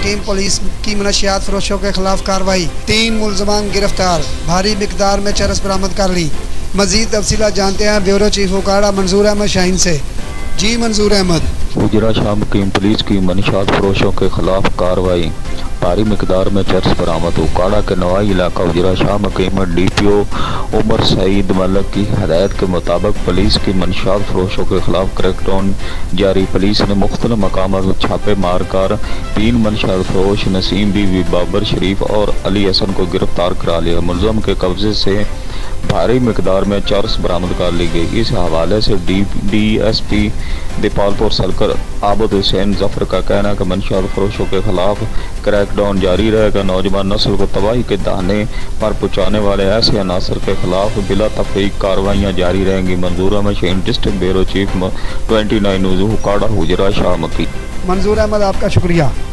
हकीम police की मनशियात फरोशों के खिलाफ कार्रवाई। 3 मुलजमान गिरफ्तार। भारी मिकदार में चरस बरामद कर ली। मजीद तफसीलात जानते हैं ब्यूरो चीफ उकाड़ा मंजूर अहमद शाहीन से। जी मंजूर अहमद। गुजरा शाम हकीम पुलिस की मनशियात फरोशों के खिलाफ कार्रवाई। भारी मिकदार में चरस बरामद। उकाड़ा के नवाई इलाका गुजरा शाम हकीम DPO उमर सईद मलिक की हदायत के मुताबिक पुलिस की मनशियात फरोशों के खिलाफ क्रैकडाउन जारी। पुलिस ने मुख्तलिफ मकामात पर छापे मारकर 3 मनशियात फरोश नसीम बीवी, बाबर शरीफ और अली हसन को गिरफ्तार करा लिया। मुलजम के कब्जे से भारी मिकदार में चरस बरामद कर ली गई। इस हवाले से DSP दीपालपुर सलकर आबद हुसैन जफर का कहना है कि मनशियात फरोशों के खिलाफ क्रैकडाउन जारी रहेगा। नौजवान नस्ल को तबाही के दाने पर पहुँचाने वाले ऐसे अनासर के खिलाफ बिला तफरीक कार्रवाइयाँ जारी रहेंगी। Manzoor Ahmed Shaheen, district bureau chief 29 news, Ukada, गुजरा शाम की। मंजूर अहमद, आपका शुक्रिया।